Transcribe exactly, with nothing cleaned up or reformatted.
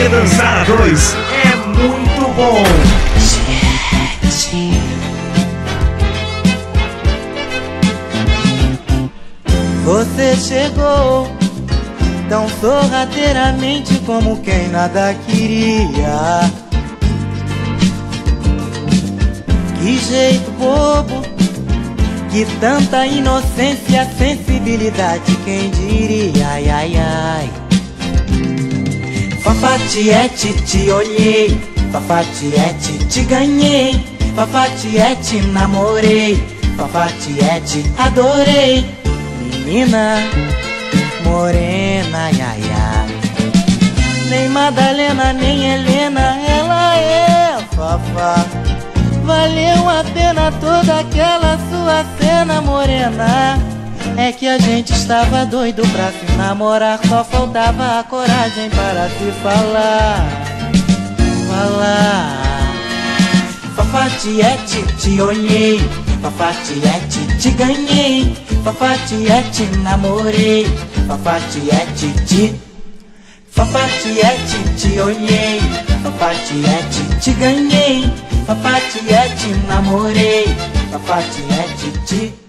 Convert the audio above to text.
Porque dançar a dois é muito bom. Gente, você chegou tão sorrateiramente como quem nada queria. Que jeito bobo, que tanta inocência, sensibilidade, quem diria, ai, ai, ai. Fafatiete, te olhei, fafatiete, te ganhei, fafatiete, namorei, fafatiete, adorei. Menina morena, ai, ai, ai. Nem Madalena, nem Helena, ela é Fafá. Valeu a pena toda aquela sua cena, morena. É que a gente estava doido pra se namorar, só faltava a coragem para se falar. Falar. Fafatiete, te olhei, fafatiete, te ganhei, fafatiete, namorei, fafatiete, te... Fafatiete, te olhei, fafatiete, te ganhei, fafatiete, namorei, fafatiete, te...